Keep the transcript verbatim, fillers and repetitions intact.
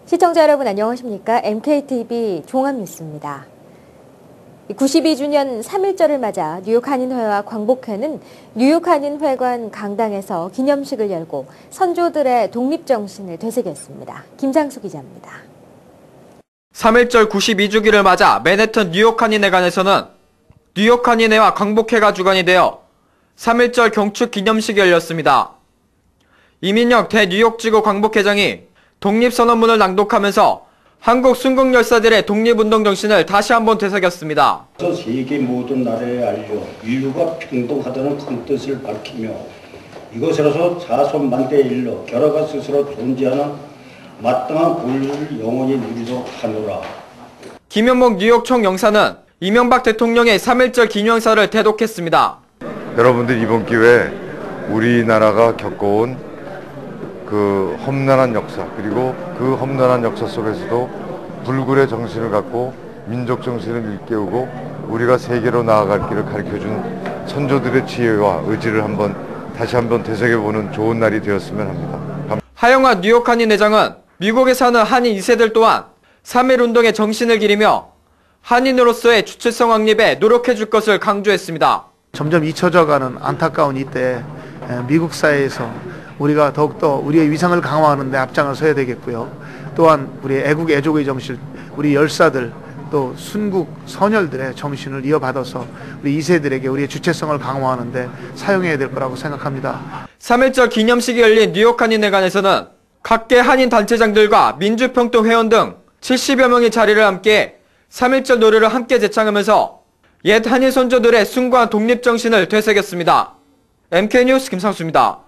시청자 여러분 안녕하십니까? 엠케이티비 종합뉴스입니다. 구십이 주년 삼일절을 맞아 뉴욕 한인회와 광복회는 뉴욕 한인회관 강당에서 기념식을 열고 선조들의 독립정신을 되새겼습니다. 김상수 기자입니다. 삼일절 구십이 주기를 맞아 맨해튼 뉴욕 한인회관에서는 뉴욕 한인회와 광복회가 주관이 되어 삼일절 경축 기념식이 열렸습니다. 이민혁 대뉴욕지구 광복회장이 독립선언문을 낭독하면서 한국 순국 열사들의 독립운동 정신을 다시 한번 되새겼습니다. 세계 모든 나라에 알려 인류가 평등하다는 큰 뜻을 밝히며 이것으로서 자손만대에 일러 결하가 스스로 존재하는 마땅한 권리를 영원히 누리도록 하노라. 김현목 뉴욕 총영사는 이명박 대통령의 삼일절 기념사를 대독했습니다. 여러분들 이번 기회에 우리나라가 겪어온 그 험난한 역사, 그리고 그 험난한 역사 속에서도 불굴의 정신을 갖고 민족 정신을 일깨우고 우리가 세계로 나아갈 길을 가르쳐준 선조들의 지혜와 의지를 한번 다시 한번 되새겨보는 좋은 날이 되었으면 합니다. 하영화 뉴욕 한인회장은 미국에 사는 한인 이 세들 또한 삼일운동의 정신을 기리며 한인으로서의 주체성 확립에 노력해줄 것을 강조했습니다. 점점 잊혀져가는 안타까운 이때 미국 사회에서 우리가 더욱더 우리의 위상을 강화하는 데 앞장을 서야 되겠고요. 또한 우리 애국 애족의 정신, 우리 열사들 또 순국 선열들의 정신을 이어받아서 우리 이 세들에게 우리의 주체성을 강화하는 데 사용해야 될 거라고 생각합니다. 삼일절 기념식이 열린 뉴욕 한인회관에서는 각계 한인 단체장들과 민주평통회원 등 칠십여 명이 자리를 함께 삼일절 노래를 함께 제창하면서 옛 한인 선조들의 숭고한 독립정신을 되새겼습니다. 엠케이뉴스 김상수입니다.